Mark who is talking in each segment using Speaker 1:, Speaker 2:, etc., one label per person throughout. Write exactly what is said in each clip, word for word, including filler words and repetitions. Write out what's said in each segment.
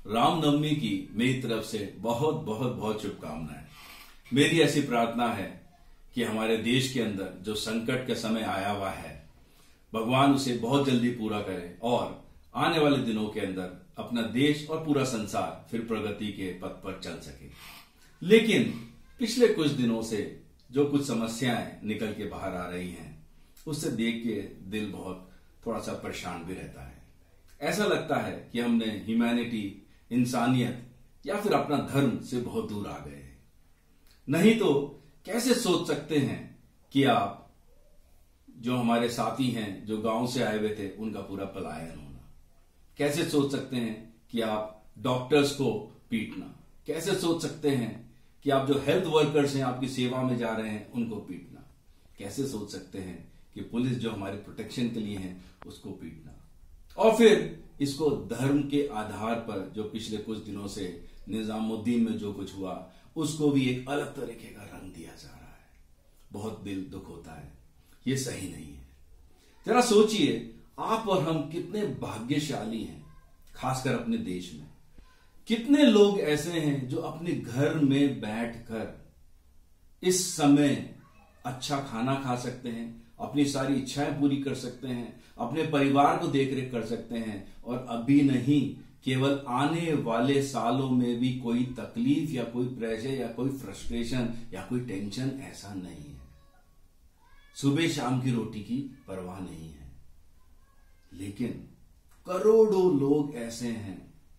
Speaker 1: रामनवमी की मेरी तरफ से बहुत बहुत बहुत शुभकामनाएं। मेरी ऐसी प्रार्थना है कि हमारे देश के अंदर जो संकट का समय आया हुआ है, भगवान उसे बहुत जल्दी पूरा करे और आने वाले दिनों के अंदर अपना देश और पूरा संसार फिर प्रगति के पथ पर चल सके। लेकिन पिछले कुछ दिनों से जो कुछ समस्याएं निकल के बाहर आ रही हैं, उससे देख के दिल बहुत थोड़ा सा परेशान भी रहता है। ऐसा लगता है कि हमने ह्यूमैनिटी, इंसानियत या फिर अपना धर्म से बहुत दूर आ गए हैं। नहीं तो कैसे सोच सकते हैं कि आप जो हमारे साथी हैं, जो गांव से आए हुए थे, उनका पूरा पलायन होना। कैसे सोच सकते हैं कि आप डॉक्टर्स को पीटना। कैसे सोच सकते हैं कि आप जो हेल्थ वर्कर्स हैं, आपकी सेवा में जा रहे हैं, उनको पीटना। कैसे सोच सकते हैं कि पुलिस जो हमारे प्रोटेक्शन के लिए है, उसको पीटना। और फिर इसको धर्म के आधार पर जो पिछले कुछ दिनों से निजामुद्दीन में जो कुछ हुआ, उसको भी एक अलग तरीके का रंग दिया जा रहा है। बहुत दिल दुख होता है। ये सही नहीं है। जरा सोचिए, आप और हम कितने भाग्यशाली हैं, खासकर अपने देश में। कितने लोग ऐसे हैं जो अपने घर में बैठकर इस समय अच्छा खाना खा सकते हैं, अपनी सारी इच्छाएं पूरी कर सकते हैं, अपने परिवार को देखरेख कर सकते हैं, और अभी नहीं, केवल आने वाले सालों में भी कोई तकलीफ या कोई प्रेशर या कोई फ्रस्ट्रेशन या कोई टेंशन ऐसा नहीं है। सुबह शाम की रोटी की परवाह नहीं है। लेकिन करोड़ों लोग ऐसे हैं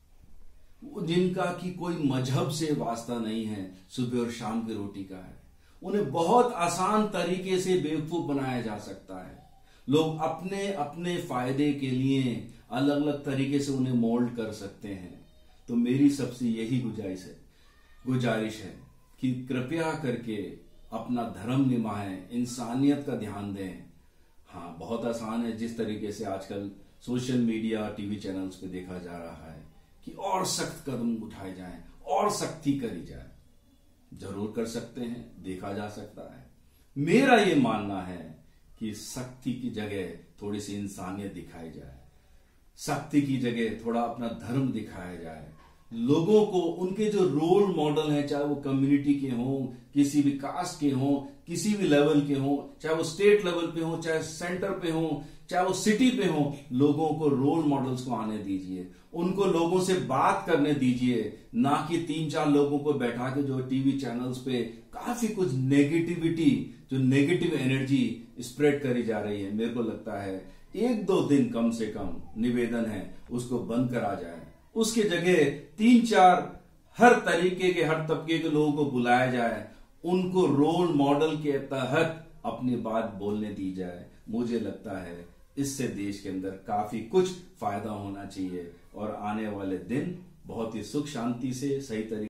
Speaker 1: जिनका की कोई मजहब से वास्ता नहीं है, सुबह और शाम की रोटी का है। उन्हें बहुत आसान तरीके से बेवकूफ बनाया जा सकता है। लोग अपने अपने फायदे के लिए अलग अलग तरीके से उन्हें मोल्ड कर सकते हैं। तो मेरी सबसे यही गुजारिश है गुजारिश है कि कृपया करके अपना धर्म निभाएं, इंसानियत का ध्यान दें। हाँ, बहुत आसान है जिस तरीके से आजकल सोशल मीडिया, टीवी चैनल्स पे देखा जा रहा है कि और सख्त कदम उठाए जाएं, और सख्ती करी जाए। जरूर कर सकते हैं, देखा जा सकता है। मेरा ये मानना है कि सख्ती की जगह थोड़ी सी इंसानियत दिखाई जाए, सख्ती की जगह थोड़ा अपना धर्म दिखाया जाए। लोगों को उनके जो रोल मॉडल हैं, चाहे वो कम्युनिटी के हों, किसी भी कास्ट के हों, किसी भी लेवल के हों, चाहे वो स्टेट लेवल पे हों, चाहे सेंटर पे हों, चाहे वो सिटी पे हों, लोगों को रोल मॉडल्स को आने दीजिए। उनको लोगों से बात करने दीजिए, ना कि तीन चार लोगों को बैठा के जो टीवी चैनल्स पे काफी कुछ नेगेटिविटी, जो नेगेटिव एनर्जी स्प्रेड करी जा रही है। मेरे को लगता है एक दो दिन कम से कम निवेदन है उसको बंद करा जाए। उसके जगह तीन चार हर तरीके के, हर तबके के लोगों को बुलाया जाए, उनको रोल मॉडल के तहत अपनी बात बोलने दी जाए। मुझे लगता है इससे देश के अंदर काफी कुछ फायदा होना चाहिए और आने वाले दिन बहुत ही सुख शांति से सही तरीके